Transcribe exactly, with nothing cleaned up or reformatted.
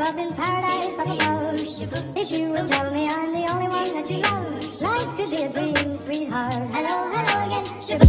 up in paradise up above. If you will tell me I'm the only one that you love, life could be a dream, sweetheart. Hello, hello again.